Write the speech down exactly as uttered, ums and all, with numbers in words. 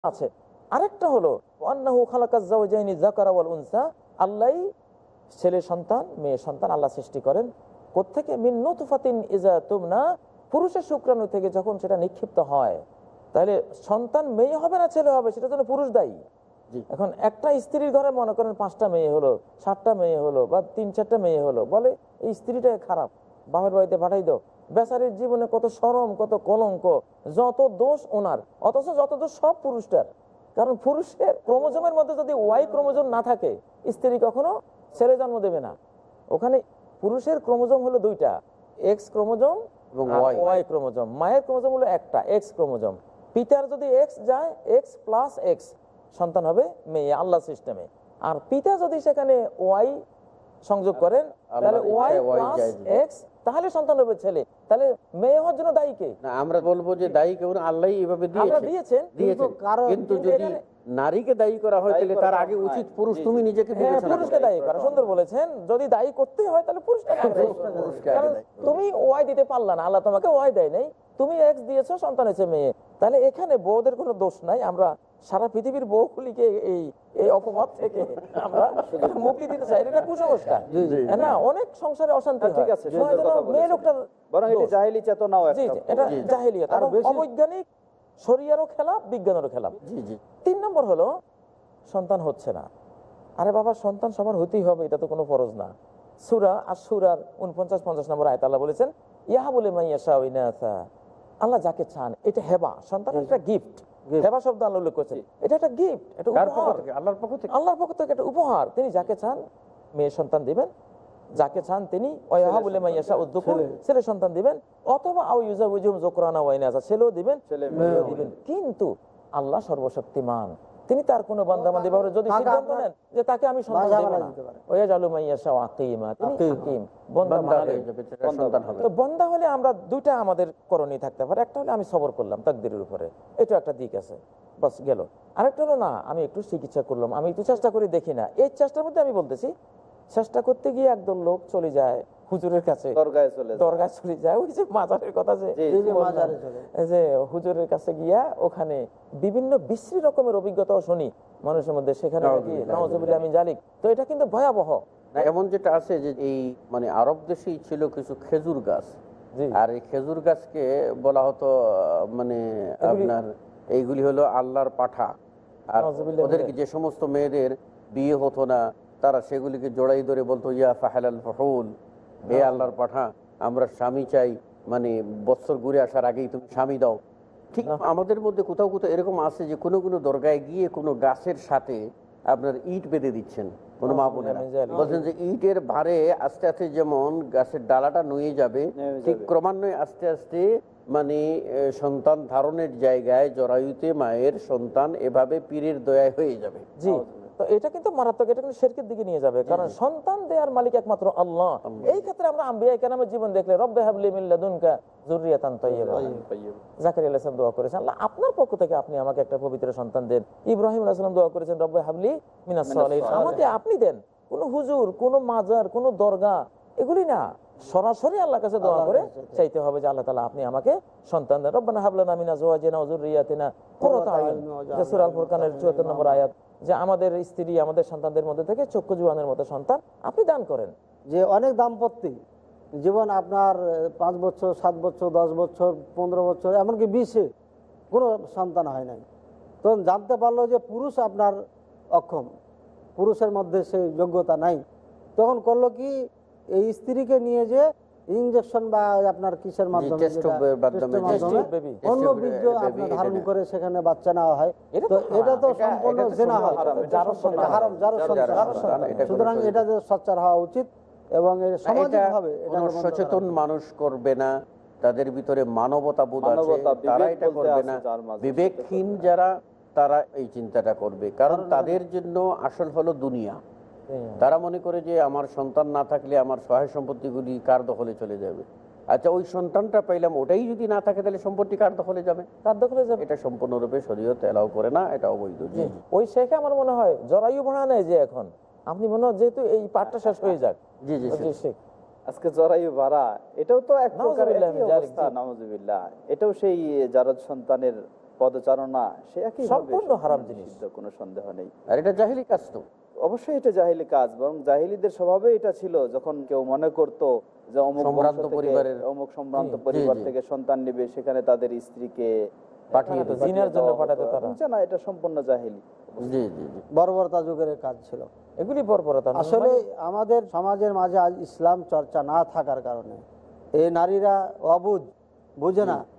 আছে। আরেকটা হলো আন্নাহু খালাকাজ জাওজাইনি যাকারা ওয়াল উনসা, আল্লাহ ছেলে সন্তান মেয়ে সন্তান আল্লাহ সৃষ্টি করেন কোত্থেকে? মিন নুতফাতিন ইযা তুমনা, পুরুষের শুক্রাণু থেকে যখন সেটা নিক্ষিপ্ত হয়। তাহলে সন্তান মেয়ে হবে না ছেলে হবে সেটা জন্য পুরুষ দায়ী। এখন একটা স্ত্রীর ঘরে মনে করেন পাঁচটা মেয়ে হলো, সাতটা মেয়ে হলো, বা তিন চারটা মেয়ে হলো, বলে এই স্ত্রীটা খারাপ, বাপের বাড়িতে পাঠাই দাও। বেচারির জীবনে কত শরম, কত কলঙ্ক, যত দোষ ওনার, অথচ যত দোষ সব পুরুষটার। কারণ পুরুষের ক্রোমোজোমের মধ্যে যদি ওয়াই ক্রোমোজোম না থাকে, স্ত্রী কখনো ছেলে জন্ম দেবে না। ওখানে পুরুষের ক্রোমোজোম হলো দুইটা, এক্স ক্রোমোজোম এবং ওয়াই ক্রোমোজোম। মায়ের ক্রোমোজোম হলো একটা, এক্স ক্রোমোজোম। পিতার যদি এক্স যায়, এক্স প্লাস এক্স সন্তান হবে মেয়ে আল্লাহ সিস্টেমে। আর পিতা যদি সেখানে ওয়াই সংযোগ করেন, তাহলে ওয়াই প্লাস এক্স, তাহলে সন্তান হবে ছেলে। তাহলে মেয়ে হওয়ার জন্য দায়ী কে? আমরা বলবো যে দায়ী কেউ না, আল্লাহ এইভাবে দিয়েছেন। কিন্তু যদি নারীকে দায়ী করা হয় তাহলে তার আগে উচিত পুরুষ তুমি নিজেকে পুরুষকে দায়ী করা। সুন্দর বলেছেন, যদি দায়ী করতে হয় তাহলে পুরুষকে। কারণ তুমি ওয়াই দিতে পারলা না, আল্লাহ তোমাকে ওয়াই দেয় নাই, তুমি এক্স দিয়েছো, সন্তান হয়েছে মেয়ে। তাহলে এখানে বউদের কোনো দোষ নাই। আমরা সারা পৃথিবীর বউগুলিকে এই এই অপবাদ থেকে আমরা মুক্তি দিতে চাই। এটা কুসংস্কার না, অনেক সংসারে অশান্তি হয়। মেয়ে লোকটা জাহেলি চেতনাও, এটা জাহেলিয়াত, অবৈজ্ঞানিক, শরিয়ারও খেলাফ, বিজ্ঞানেরও খেলাফ। তিন নম্বর হলো সন্তান হচ্ছে না। আরে বাবা, সন্তান সবার হতেই হবে, এটা তো কোনো ফরজ না। সূরা আশ-শূরার উনপঞ্চাশ পঞ্চাশ নম্বর আয়াতে আল্লাহ বলেছেন ইয়াহাবু লিমান ইয়াশাউ ইনাসা, আল্লাহ যাকে চান। এটা হেবা, সন্তান একটা গিফট। হেবা শব্দ আল্লাহ উল্লেখ করেছেন, এটা একটা গিফট, এটা উপহার আল্লাহর পক্ষ থেকে। আল্লাহর পক্ষ থেকে একটা উপহার। তিনি যাকে চান মেয়ে সন্তান দিবেন, যাকে চান তিনি ওয়াহাবু লিমান ইয়াশাউ যুকুর ছেলে সন্তান দিবেন, অথবা আও ইউজাউজিহুম যুকরানা ওয়া ইনাসা, ছেলেও দিবেন মেয়েও দিবেন। কিন্তু আল্লাহ সর্বশক্তিমান, তিনি তার কোনো বান্দা বান্দী ভাবে যদি সিদ্ধান্ত নেন যে তাকে আমি সন্তান দেব না, ওয়াজালু মাইয়াশা আকিমা, তিনি হাকিম, বান্দা বানালে সন্তান হবে। তো বান্দা হলে আমরা দুইটা আমাদের করণীয় থাকতে পারে। একটা হলে আমি সবর করলাম তাকদীরের উপরে, এটা একটা দিক আছে, বাস গেল। আরেকটা হলো না, আমি একটু চিকিৎসা করলাম, আমি একটু চেষ্টা করে দেখি না। এই চেষ্টার মধ্যে আমি বলতেছি, চেষ্টা করতে গিয়ে একদল লোক চলে যায় হুজুরের কাছে, দরগায় চলে যায়, ওই যে মাজারের কথা, যে হুজুরের কাছে গিয়া ওখানে বিভিন্ন বিশ্রী রকমের অভিজ্ঞতাও শুনি মানুষের মধ্যে, সেখানে নাউযুবিল্লাহ মিন যালিক। তো এটা কিন্তু ভয়াবহ। এমন যেটা আছে যে এই মানে আরব দেশেই ছিল কিছু খেজুর গাছ, আর এই খেজুর গাছকে বলা হতো মানে আপনার এইগুলি হলো আল্লাহর পাঠা। আর ওদেরকে যে সমস্ত মেয়েদের বিয়ে হতো না, তারা সেগুলিকে জড়াই ধরে বলতো ইয়া ফাহালাল ফাহুল, হে আল্লাহর পাঠা, আমরা স্বামী চাই, মানে বছর ঘুরে আসার আগেই তুমি স্বামী দাও। ঠিক আমাদের মধ্যে কোথাও কোথাও এরকম আছে যে কোনো কোনো দরগায় গিয়ে কোনো গাছের সাথে আপনার ইট বেঁধে দিচ্ছেন কোনো মা বোনেরা, বলছেন যে ইটের ভারে আস্তে আস্তে যেমন গাছের ডালাটা নুয়ে যাবে, ঠিক ক্রমান্বয়ে আস্তে আস্তে মানে সন্তান ধারণের জায়গায় জরায়ুতে মায়ের সন্তান এভাবে পীরের দয়ায় হয়ে যাবে। জি, তো এটা কিন্তু মারাত্মক, এটা কিন্তু শিরকের দিকে নিয়ে যাবে। কারণ সন্তান দেওয়ার মালিক একমাত্র আল্লাহ। এই ক্ষেত্রে আমরা আম্বিয়া কেরামের জীবন দেখলে রব্বে হাবলি মিন লাদুনকা যুররিয়াতান তাইয়্যিবা, জাকারিয়া আলাইহিস সালাম দোয়া করেছেন আল্লাহ আপনার পক্ষ থেকে আপনি আমাকে একটা পবিত্র সন্তান দেন। ইব্রাহিম আলাইহিস সালাম দোয়া করেছেন রব্বে হাবলি মিনাস সালিহিন, আমাকে আপনি দেন। কোন হুজুর, কোন মাজার, কোন দরগা, এগুলি না, সরাসরি আল্লাহর কাছে দোয়া করে চাইতে হবে যে আল্লাহ তাআলা আপনি আমাকে সন্তান দেন। রব্বানা হাব লানা মিন আজওয়াজিনা ওয়া যুররিয়াতিনা কুররাতা আয়ুন, সূরা আল ফুরকানের চুয়াত্তর নম্বর আয়াত, যে আমাদের স্ত্রী, আমাদের সন্তানদের মধ্যে থেকে চক্ষু জুয়ানের মতো সন্তান আপনি দান করেন। যে অনেক দাম্পত্যি জীবন আপনার পাঁচ বছর, সাত বছর, দশ বছর, পনেরো বছর, এমনকি বিশে কোনো সন্তান হয় নাই। তখন জানতে পারলো যে পুরুষ আপনার অক্ষম, পুরুষের মধ্যে সেই যোগ্যতা নাই। তখন করলো কি, এই স্ত্রীকে নিয়ে যে ইনজেকশন বা আপনার কিসের মাধ্যমে অন্য বীর্য আপনার ধারণ করে সেখানে বাচ্চা নেওয়া হয়। তো এটা তো সম্পূর্ণ জেনা হয়, হারাম, যার সন্তান। সুতরাং এটা যে সচ্চার হওয়া উচিত এবং সামাজিকভাবে সচেতন মানুষ করবে না, তাদের ভিতরে মানবতা বোধ আছে, তারা এটা করবে না। বিবেকহীন যারা, তারা এই চিন্তাটা করবে, কারণ তাদের জন্য আসল হলো দুনিয়া। তারা মনে করে যে আমার সন্তান না থাকলে আমার সহায় সম্পত্তিগুলি কার দখলে চলে যাবে। আচ্ছা, ওই সন্তানটা পাইলাম, ওটাই যদি না থাকে তাহলে সম্পত্তি কার দখলে যাবে? কার দখলে যাবে? এটা সম্পূর্ণরূপে শরীয়ত এলাও করে না, এটা অবৈধ। ওই শেখে আমার মনে হয় জরায়ু ভাড়া নেই যে এখন আপনি মনে হয় যেহেতু এই পাঠটা শেষ হয়ে যাক। জি জি শেখ, আজকে জরায়ু ভাড়া, এটাও তো এক প্রকার অবস্থা, নাউযুবিল্লাহ। এটাও সেই জারজ সন্তানের পদচারণা সে একই সম্পূর্ণ হারাম জিনিস, কোনো সন্দেহ নেই। আর এটা জাহিলি কাজ তো। অবশ্যই এটা জাহিলি কাজ, বরং জাহিলিদের স্বভাবে এটা ছিল, যখন কেউ মনে করতো যে অমুক সম্ভ্রান্ত বংশ থেকে, পরিবারের অমুক সম্ভ্রান্ত জি, পরিবার জি। থেকে সন্তান নেবে, সেখানে তাদের স্ত্রীকে পাঠিয়ে দিত। জিনার জন্য দেওয়া পাঠাতো হতো। তারা। বলছে না, এটা সম্পূর্ণ জাহিলি। জি জি জি বর্বরতা যুগের কাজ ছিল। এগুলি বর্বরতা। আসলে আমাদের সমাজের মাঝে আজ ইসলাম চর্চা না থাকার কারণে এই নারীরা অবুঝ, বুঝে না